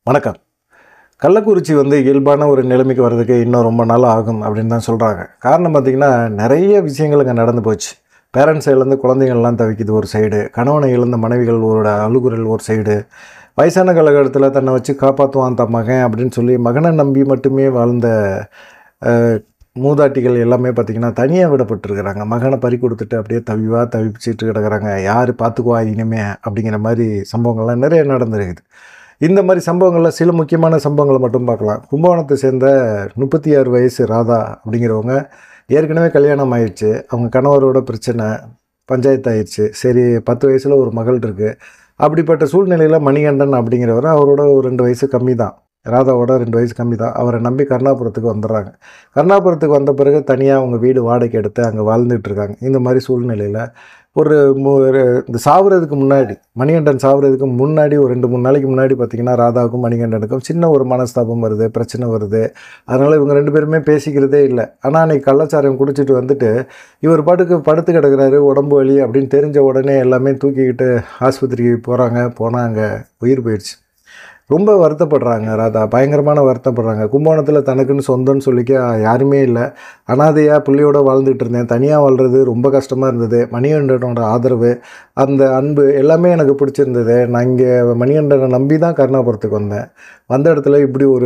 வணக்கம். கள்ளக்குறிச்சி இயல்பான ஒரு நிலைமைக்கு வர்றதுக்கு இன்னும் ரொம்ப நாள் ஆகும் அப்படின்னு தான் சொல்கிறாங்க. காரணம் பார்த்திங்கன்னா, நிறைய விஷயங்கள் அங்கே நடந்து போச்சு. பேரண்ட்ஸ் இழந்து குழந்தைகள்லாம் தவிக்குது ஒரு சைடு, கணவனை இழந்த மனைவிகளோட அழுகுரல் ஒரு சைடு, வயசான காலகட்டத்தில் தன்னை வச்சு காப்பாற்றுவான் தன் மகன் அப்படின்னு சொல்லி மகனை நம்பி மட்டுமே வாழ்ந்த மூதாட்டிகள் எல்லாமே பார்த்திங்கன்னா தனியாக விடப்பட்டிருக்கிறாங்க. மகனை பறி கொடுத்துட்டு அப்படியே தவிச்சிட்டு கிடக்கிறாங்க. யார் பார்த்துக்குவா இனிமே அப்படிங்கிற மாதிரி சம்பவங்கள்லாம் நிறைய நடந்துருக்குது. இந்த மாதிரி சம்பவங்களில் சில முக்கியமான சம்பவங்களை மட்டும் பார்க்கலாம். கும்பகோணத்தை சேர்ந்த 36 வயசு ராதா அப்படிங்கிறவங்க ஏற்கனவே கல்யாணம் ஆயிடுச்சு. அவங்க கணவரோட பிரச்சனை பஞ்சாயத்து ஆயிடுச்சு. சரி, 10 வயசில் ஒரு மகள் இருக்குது. அப்படிப்பட்ட சூழ்நிலையில் மணிகண்டன் அப்படிங்கிறவர் அவரோட ஒரு 2 வயசு கம்மி தான். ராதாவோட 2 வயசு கம்மி தான். அவரை நம்பி கருணாபுரத்துக்கு வந்துடுறாங்க. கருணாபுரத்துக்கு வந்த பிறகு தனியாக அவங்க வீடு வாடகை எடுத்து அங்கே வாழ்ந்துட்டுருக்காங்க. இந்த மாதிரி சூழ்நிலையில் ஒரு இந்த சாவுறதுக்கு முன்னாடி, மணிகண்டன் சாவுறதுக்கு முன்னாடி ஒரு 2-3 நாளைக்கு முன்னாடி பார்த்திங்கன்னா, ராதாவுக்கும் மணிகண்டனுக்கும் சின்ன ஒரு மனஸ்தாபம் வருது, பிரச்சனை வருது. அதனால் இவங்க 2 பேருமே பேசிக்கிறதே இல்லை. ஆனால் அன்றைக்கி கள்ளச்சாராயம் குடிச்சிட்டு வந்துட்டு இவர் பாட்டுக்கு படுத்து கிடக்கிறாரு, உடம்பு வலி அப்படின்னு தெரிஞ்ச உடனே எல்லாமே தூக்கிக்கிட்டு ஆஸ்பத்திரிக்கு போனால் அங்கே உயிர் போயிடுச்சு. ரொம்ப வருத்தப்படுறாங்க ராதா, பயங்கரமான வருத்தப்படுறாங்க. கும்பகோணத்தில் தனக்குன்னு சொந்தம்னு சொல்லிக்க யாருமே இல்லை. அனாதையாக பிள்ளையோடு வாழ்ந்துட்டு இருந்தேன். தனியாக வாழ்கிறது ரொம்ப கஷ்டமாக இருந்தது. மணிகண்டனோட ஆதரவு, அந்த அன்பு எல்லாமே எனக்கு பிடிச்சிருந்தது. நான் இங்கே மணிகண்டனை நம்பி தான் கருணாபுரத்துக்கு வந்தேன். வந்த இடத்துல இப்படி ஒரு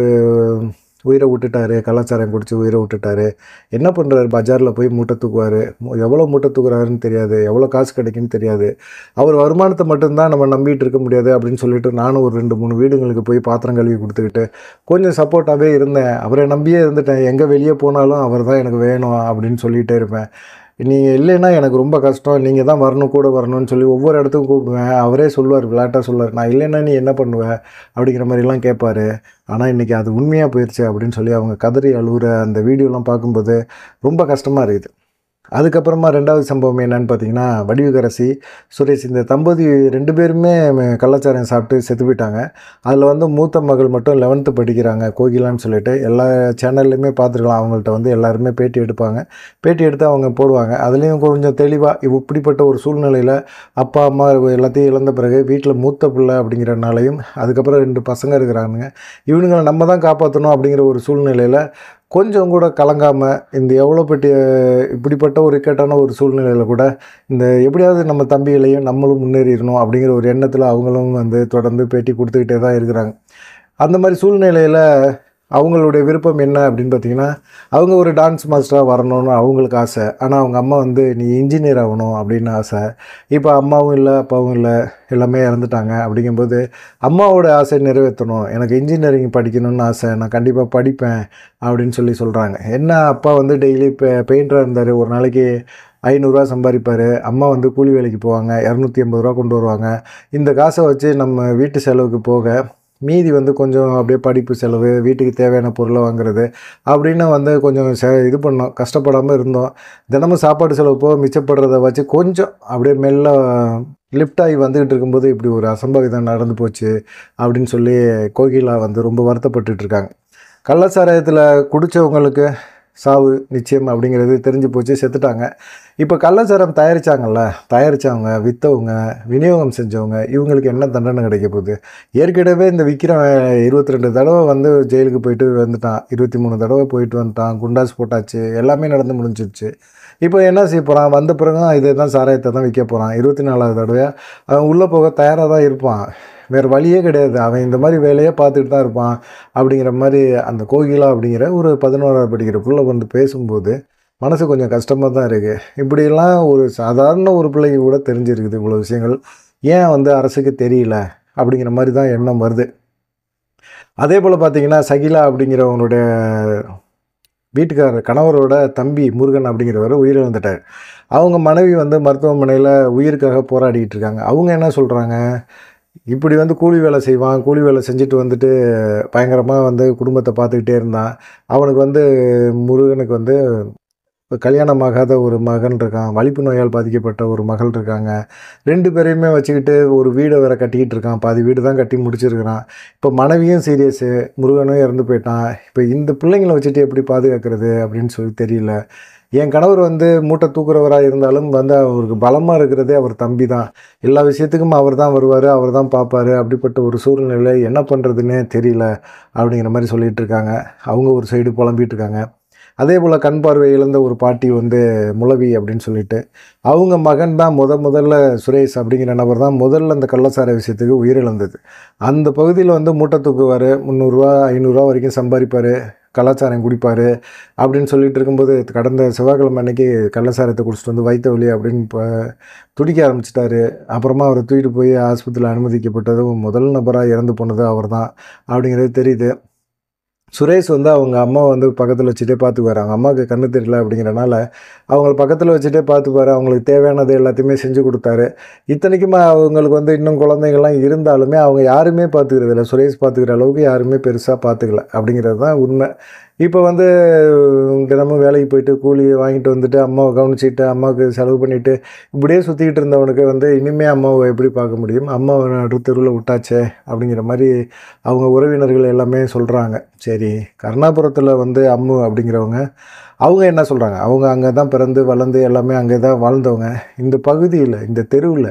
உயிரை விட்டுட்டாரு, கலாச்சாரம் குடித்து உயிரை விட்டுட்டாரு. என்ன பண்ணுறாரு? பஜாரில் போய் மூட்டை தூக்குவார். எவ்வளோ மூட்டை தூக்குறாருன்னு தெரியாது, எவ்வளோ காசு கிடைக்குன்னு தெரியாது. அவர் வருமானத்தை மட்டும்தான் நம்ம நம்பிட்டு இருக்க முடியாது அப்படின்னு சொல்லிட்டு நானும் ஒரு 2-3 வீடுங்களுக்கு போய் பாத்திரம் கழுவி கொடுத்துக்கிட்டு கொஞ்சம் சப்போர்ட்டாகவே இருந்தேன். அவரை நம்பியே இருந்துட்டேன். எங்கே வெளியே போனாலும் அவர் தான் எனக்கு வேணும் அப்படின்னு சொல்லிகிட்டே இருப்பேன். நீங்கள் இல்லைன்னா எனக்கு ரொம்ப கஷ்டம், நீங்கள் தான் வரணும், கூட வரணும்னு சொல்லி ஒவ்வொரு இடத்துக்கும் கூப்பிடுவேன். அவரே சொல்லுவார், விளையாட்டாக சொல்லுவார், நான் இல்லைன்னா நீ என்ன பண்ணுவ அப்படிங்கிற மாதிரிலாம் கேட்பார். ஆனால் இன்றைக்கி அது உண்மையாக போயிடுச்சு அப்படின்னு சொல்லி அவங்க கதறி அழுகுற அந்த வீடியோலாம் பார்க்கும்போது ரொம்ப கஷ்டமாக இருக்குது. அதுக்கப்புறமா 2வது சம்பவம் என்னன்னு பார்த்தீங்கன்னா, வடிவுக்கரசி, சுரேஷ் இந்த தம்பதி 2 பேருமே கள்ளச்சாராயம் சாப்பிட்டு செத்து போயிட்டாங்க. அதில் மூத்த மகள் மட்டும் 11th படிக்கிறாங்க, கோகிலான்னு சொல்லிட்டு. எல்லா சேனல்லையுமே பார்த்துருக்கலாம். அவங்கள்ட்ட எல்லாருமே பேட்டி எடுப்பாங்க. பேட்டி எடுத்து அவங்க போடுவாங்க. அதுலேயும் கொஞ்சம் தெளிவாக இப்படிப்பட்ட ஒரு சூழ்நிலையில் அப்பா அம்மா எல்லாத்தையும் இழந்த பிறகு வீட்டில் மூத்த பிள்ளை அப்படிங்கிறனாலையும், அதுக்கப்புறம் 2 பசங்க இருக்கிறாங்க, இவனுங்களை நம்ம தான் காப்பாற்றணும் அப்படிங்கிற ஒரு சூழ்நிலையில் கொஞ்சம் கூட கலங்காமல், இந்த எவ்வளோ பெரிய இப்படிப்பட்ட ஒரு இக்கட்டான ஒரு சூழ்நிலையில் கூட இந்த எப்படியாவது நம்ம தம்பிகளையும் நம்மளும் முன்னேறிடணும் அப்படிங்கிற ஒரு எண்ணத்தில் அவங்களும் தொடர்ந்து பேட்டி கொடுத்துக்கிட்டே தான் இருக்கிறாங்க. அந்த மாதிரி சூழ்நிலையில் அவங்களுடைய விருப்பம் என்ன அப்படின்னு பார்த்திங்கன்னா, அவங்க ஒரு டான்ஸ் மாஸ்டராக வரணும்னு அவங்களுக்கு ஆசை. ஆனால் அவங்க அம்மா நீ இன்ஜினியர் ஆகணும் அப்படின்னு ஆசை. இப்போ அம்மாவும் இல்லை, அப்பாவும் இல்லை, எல்லாமே இறந்துட்டாங்க. அப்படிங்கும்போது அம்மாவோட ஆசை நிறைவேற்றணும், எனக்கு இன்ஜினியரிங் படிக்கணும்னு ஆசை, நான் கண்டிப்பாக படிப்பேன் அப்படின்னு சொல்கிறாங்க. என்ன, அப்பா டெய்லி பெயிண்டராக இருந்தார், ஒரு நாளைக்கு 500 சம்பாதிப்பார். அம்மா கூலி வேலைக்கு போவாங்க, 250 கொண்டு வருவாங்க. இந்த காசை வச்சு நம்ம வீட்டு செலவுக்கு போக மீதி கொஞ்சம் அப்படியே படிப்பு செலவு, வீட்டுக்கு தேவையான பொருளை வாங்குறது அப்படின்னு கொஞ்சம் இது பண்ணோம், கஷ்டப்படாமல் இருந்தோம். தினமும் சாப்பாடு செலவு போக மிச்சப்படுறத வச்சு கொஞ்சம் அப்படியே மெல்ல லிஃப்ட் ஆகி வந்துக்கிட்டு இருக்கும்போது இப்படி ஒரு அசம்பாவிதம் நடந்து போச்சு அப்படின்னு சொல்லி கோகிலா ரொம்ப வருத்தப்பட்டுருக்காங்க. கள்ளச்சாராயத்தில் குடித்தவங்களுக்கு சாவு நிச்சயம் அப்படிங்கிறது தெரிஞ்சு போச்சு, செத்துட்டாங்க. இப்போ கள்ளச்சாரம் தயாரித்தவங்க, விற்றவங்க, விநியோகம் செஞ்சவங்க, இவங்களுக்கு என்ன தண்டனை கிடைக்க போகுது? ஏற்கனவே இந்த விற்கிறவன் 22 தடவை ஜெயிலுக்கு போயிட்டு வந்துட்டான், 23 தடவை போயிட்டு வந்துட்டான், குண்டாஸ் போட்டாச்சு, எல்லாமே நடந்து முடிஞ்சிடுச்சு. இப்போ என்ன செய்ய போகிறான்? வந்த பிறகும் இதே தான் சாராயத்தை தான் விற்க போகிறான். 24வது தடவையாக அவன் உள்ளே போக தயாராக தான் இருப்பான். வேறு வழியே கிடையாது. அவன் இந்த மாதிரி வேலையே பார்த்துட்டு தான் இருப்பான் அப்படிங்கிற மாதிரி அந்த கோகிலா அப்படிங்கிற ஒரு 11வது படிக்கிற பிள்ளை பேசும்போது மனசு கொஞ்சம் கஷ்டமாக தான் இருக்குது. இப்படியெல்லாம் ஒரு சாதாரண ஒரு பிள்ளைக்கு கூட தெரிஞ்சிருக்குது இவ்வளோ விஷயங்கள். ஏன் அரசுக்கு தெரியல அப்படிங்கிற மாதிரி தான் எண்ணம் வருது. அதே போல் பார்த்திங்கன்னா, சகிலா அப்படிங்கிறவங்களுடைய வீட்டுக்காரர் கணவரோட தம்பி முருகன் அப்படிங்கிறவர் உயிரிழந்துட்டார். அவங்க மனைவி மருத்துவமனையில் உயிருக்காக போராடிக்கிட்டு இருக்காங்க. அவங்க என்ன சொல்கிறாங்க, இப்படி கூலி வேலை செய்வான், கூலி வேலை செஞ்சுட்டு பயங்கரமாக குடும்பத்தை பார்த்துக்கிட்டே இருந்தான். அவனுக்கு முருகனுக்கு கல்யாணமாகாத ஒரு மகன் இருக்கான், வலிப்பு நோயால் பாதிக்கப்பட்ட ஒரு மகள் இருக்காங்க. 2 பேரையுமே வச்சுக்கிட்டு ஒரு வீட வேற கட்டிக்கிட்டு இருக்கான். பாதி வீடு தான் கட்டி முடிச்சிருக்கிறான். இப்போ மனைவியும் சீரியஸு, முருகனும் இறந்து போயிட்டான். இப்போ இந்த பிள்ளைங்கள வச்சுட்டு எப்படி பாதுகாக்கிறது அப்படின்னு சொல்லி தெரியல. என் கணவர் வந்து மூட்டை தூக்குறவரா இருந்தாலும் வந்து அவருக்கு பலமா இருக்கிறதே அவர் தம்பி தான். எல்லா விஷயத்துக்கும் அவர் தான் வருவாரு, அவர் தான் பார்ப்பாரு. அப்படிப்பட்ட ஒரு சூழ்நிலையில என்ன பண்ணுறதுன்னே தெரியல அப்படிங்கிற மாரி சொல்லிட்டு இருக்காங்க. அவங்க ஒரு சைடு புலம்பிட்டு இருக்காங்க. அதேபோல் கண் பார்வை இழந்த ஒரு பாட்டி வந்து முலவி அப்படின்னு சொல்லிட்டு, அவங்க மகன் தான் முதல்ல சுரேஷ் அப்படிங்கிற நபர் தான் முதல்ல அந்த கள்ளச்சாராய விஷயத்துக்கு உயிரிழந்தது. அந்த பகுதியில வந்து மூட்டை தூக்குவாரு, ரூ. 300 ரூ. 500 வரைக்கும் சம்பாரிப்பாரு, கலாச்சாரம் குடிப்பாரு அப்படின்னு சொல்லிட்டு இருக்கும்போது, கடந்த செவ்வாய்க்கிழமை அன்னைக்கு கள்ளச்சாராயத்தை குடிச்சிட்டு வந்து வயித்த வலி அப்படின்னு துடிக்க ஆரம்பிச்சிட்டாரு. அப்புறமா அவரை தூக்கிட்டு போய் ஆஸ்பத்திரியில் அனுமதிக்கப்பட்டதும் முதல் நபராக இறந்து போனது அவர் தான் அப்படிங்கிறது தெரியுது. சுரேஷ் வந்து அவங்க அம்மாவை வந்து பக்கத்தில் வச்சுட்டே பார்த்துக்குவாரு. அவங்க அம்மாவுக்கு கண்ணு தெரியல அப்படிங்கிறனால, அவங்கள பக்கத்தில் வச்சுட்டே பார்த்துப்பாரு. அவங்களுக்கு தேவையானது எல்லாத்தையுமே செஞ்சு கொடுத்தாரு. இத்தனைக்கும் அவங்களுக்கு வந்து இன்னும் குழந்தைங்கள்லாம் இருந்தாலுமே, அவங்க யாருமே பார்த்துக்கிறதில்ல. சுரேஷ் பார்த்துக்கிற அளவுக்கு யாருமே பெருசா பார்த்துக்கல அப்படிங்கிறது தான் உண்மை. இப்போ வந்து தினமும் வேலைக்கு போயிட்டு கூலி வாங்கிட்டு வந்துட்டு, அம்மாவை கவனிச்சுட்டு, அம்மாவுக்கு செலவு பண்ணிட்டு, இப்படியே சுற்றிக்கிட்டு இருந்தவனுக்கு வந்து இனிமே அம்மாவை எப்படி பார்க்க முடியும்? அம்மாவை நடு தெருவுல விட்டாச்சே அப்படிங்கிற மாரி அவங்க உறவினர்கள் எல்லாமே சொல்கிறாங்க. சரி, கருணாபுரத்தில் வந்து அம்மு அப்படிங்கிறவங்க, அவங்க என்ன சொல்கிறாங்க? அவங்க அங்கே தான் பிறந்து, வளர்ந்து எல்லாமே அங்கே தான் வாழ்ந்தவங்க. இந்த பகுதியில, இந்த தெருவுல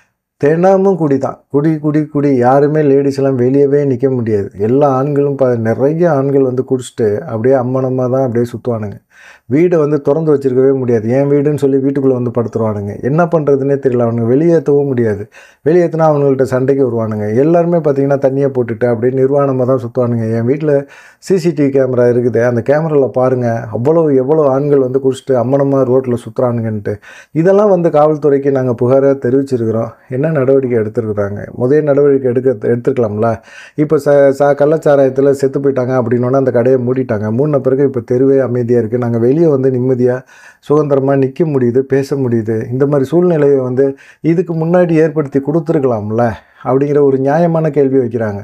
தினமும் குடி தான். குடி, குடி, குடி. யாருமே லேடீஸ்லாம் வெளியவே நிற்க முடியாது. எல்லா ஆண்களும் நெறைய ஆண்கள் வந்து குடிச்சிட்டு அப்படியே அம்மனமா தான் அப்படியே சுத்துவானுங்க. வீட வந்து தொறந்து வச்சிருக்கவே முடியாது. என் வீடுன்னு சொல்லி வீட்டுக்குள்ளே வந்து படுத்துருவானுங்க. என்ன பண்ணுறதுன்னே தெரியல. அவனுங்க வெளியேற்றவும் முடியாது. வெளியேற்றினா அவனுங்கள்ட்ட சண்டைக்கு வருவானுங்க. எல்லாருமே பார்த்தீங்கன்னா தண்ணியை போட்டுட்டு அப்படியே நிர்வாணமாக தான் சுற்றுவானுங்க. என் வீட்டில் சிசிடிவி கேமரா இருக்குது. அந்த கேமராவில் பாருங்கள், எவ்வளோ ஆண்கள் வந்து குடிச்சிட்டு அம்மனமாக ரோட்டில் சுற்றுறானுங்கன்ட்டு. இதெல்லாம் வந்து காவல்துறைக்கு நாங்கள் புகாராக தெரிவிச்சிருக்கிறோம். என்ன நடவடிக்கை எடுத்துருக்குறாங்க? நடவடிக்கை எடுத்துருக்கலாம்ல. இப்போ கள்ளச்சாராயத்தில் செத்து போயிட்டாங்க அப்படின்னோன்னா அந்த கடையை மூடிட்டாங்க. மூடின பிறகு இப்போ தெருவே அமைதியாக இருக்குது. நாங்கள் வெளியே வந்து நிம்மதியாக சுதந்திரமாக நிற்க முடியுது, பேச முடியுது. இந்த மாதிரி சூழ்நிலையை வந்து இதுக்கு முன்னாடி ஏற்படுத்தி கொடுத்துருக்கலாம்ல அப்படிங்கிற ஒரு நியாயமான கேள்வி வைக்கிறாங்க.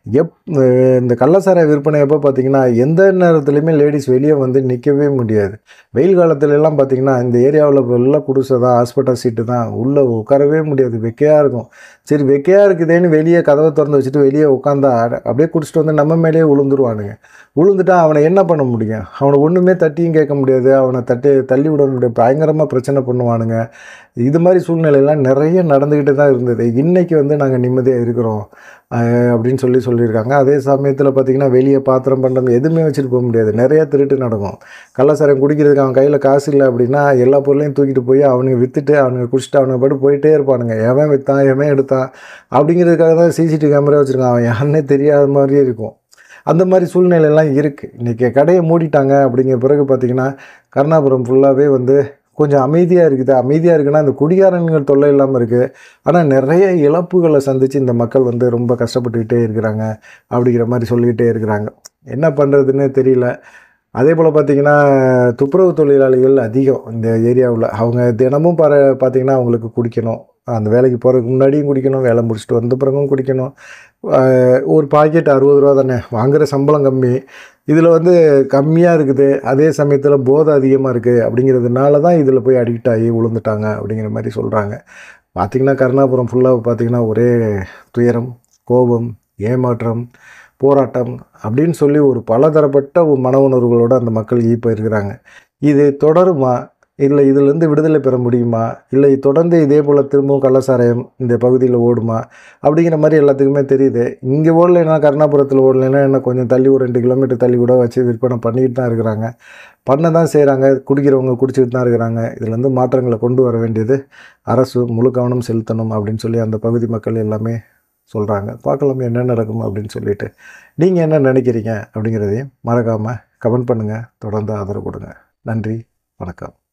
இந்த கள்ளச்சாராய விற்பனை எப்போ பார்த்தீங்கன்னா, எந்த நேரத்துலையுமே லேடீஸ் வெளியே வந்து நிற்கவே முடியாது. வெயில் காலத்துலலாம் பார்த்தீங்கன்னா, இந்த ஏரியாவில் ஃபுல்லாக குடிசை தான், ஹாஸ்பிட்டல் சீட்டு தான். உள்ளே உட்காரவே முடியாது, வெக்கையாக இருக்கும். சரி, வெக்கையாக இருக்குதேன்னு வெளியே கதவை திறந்து வச்சுட்டு வெளியே உட்காந்தா அப்படியே குடிச்சிட்டு வந்து நம்ம மேலேயே விழுந்துருவானுங்க. விழுந்துட்டா அவனை என்ன பண்ண முடியும்? அவனை ஒன்றுமே தட்டியும் கேட்க முடியாது. அவனை தள்ளி விட முடியாது. பயங்கரமாக பிரச்சனை பண்ணுவானுங்க. இது மாதிரி சூழ்நிலையெல்லாம் நிறைய நடந்துக்கிட்டு தான் இருந்தது. இன்றைக்கி வந்து நாங்கள் நிம்மதியாக இருக்கிறோம் அப்படின்னு சொல்லியிருக்காங்க. அதே சமயத்தில் பார்த்திங்கன்னா, வெளியே பாத்திரம் பண்டம் எதுவுமே வச்சுட்டு போக முடியாது. நிறையா திருட்டு நடக்கும். கள்ளச்சாராயம் குடிக்கிறதுக்கு அவன் கையில் காசு இல்லை அப்படின்னா எல்லா பொருளையும் தூக்கிட்டு போய் அவனுங்க விற்றுட்டு அவனுங்க குடிச்சிட்டு அவனுங்க பாட்டு போயிட்டே இருப்பானுங்க. எவன் விற்றான், எவன் எடுத்தான் அப்படிங்கிறதுக்காக தான் சிசிடிவி கேமரா வச்சுருக்கான். அவன் யாருன்னே தெரியாத மாதிரியே இருக்கும். அந்த மாதிரி சூழ்நிலையெல்லாம் இருக்குது. இன்றைக்கி கடையை மூடிட்டாங்க அப்படிங்கிற பிறகு பார்த்திங்கன்னா, கருணாபுரம் ஃபுல்லாகவே வந்து கொஞ்சம் அமைதியாக இருக்குது. அமைதியாக இருக்குன்னா அந்த குடிகாரன்கள் தொல்லை இல்லாமல் இருக்குது. ஆனால் நிறைய இழப்புகளை சந்தித்து இந்த மக்கள் வந்து ரொம்ப கஷ்டப்பட்டுக்கிட்டே இருக்கிறாங்க அப்படிங்கிற மாதிரி சொல்லிக்கிட்டே இருக்கிறாங்க. என்ன பண்ணுறதுன்னே தெரியல. அதே போல் பார்த்திங்கன்னா, துப்புரவு தொழிலாளிகள் அதிகம் இந்த ஏரியாவில். அவங்க தினமும் பார்த்திங்கன்னா அவங்களுக்கு குடிக்கணும். அந்த வேலைக்கு போகிறதுக்கு முன்னாடியும் குடிக்கணும், வேலை முடிச்சுட்டு வந்த பிறகும் குடிக்கணும். ஒரு பாக்கெட் 60 ரூபா தானே, வாங்குகிற சம்பளம் கம்மி. இதில் வந்து கம்மியாக இருக்குது, அதே சமயத்தில் போதை அதிகமாக இருக்குது அப்படிங்கிறதுனால தான் இதில் போய் அடிக்ட் ஆகி விழுந்துட்டாங்க அப்படிங்கிற மாதிரி சொல்கிறாங்க. பார்த்திங்கன்னா, கருணாபுரம் ஃபுல்லாக பார்த்திங்கன்னா ஒரே துயரம், கோபம், ஏமாற்றம், போராட்டம் அப்படின்னு சொல்லி ஒரு பலதரப்பட்ட மன உணர்வுகளோடு அந்த மக்கள் இப்போ இருக்கிறாங்க. இது தொடருமா? இல்லை இதிலேருந்து விடுதலை பெற முடியுமா? இல்லை தொடர்ந்து இதே போல் திரும்பவும் கள்ளச்சாராயம் இந்த பகுதியில் ஓடுமா? அப்படிங்கிற மாதிரி எல்லாத்துக்குமே தெரியுது. இங்கே ஓடலைன்னா, கருணாபுரத்தில் ஓடலைன்னா என்ன கொஞ்சம் தள்ளி ஒரு 2 கிலோமீட்டர் தள்ளி கூட வச்சு விற்பனை பண்ணிக்கிட்டு தான் இருக்கிறாங்க. பண்ண தான் செய்கிறாங்க. குடிக்கிறவங்க குடிச்சிக்கிட்டு தான் இருக்கிறாங்க. இதுலேருந்து மாற்றங்களை கொண்டு வர வேண்டியது அரசு முழு கவனம் செலுத்தணும் அப்படின்னு சொல்லி அந்த பகுதி மக்கள் எல்லாமே சொல்கிறாங்க. பார்க்கலாம் என்ன நடக்கும் அப்படின்னு சொல்லிட்டு. நீங்கள் என்ன நினைக்கிறீங்க அப்படிங்கிறதையும் மறக்காமல் கமெண்ட் பண்ணுங்கள். தொடர்ந்து ஆதரவு கொடுங்க. நன்றி, வணக்கம்.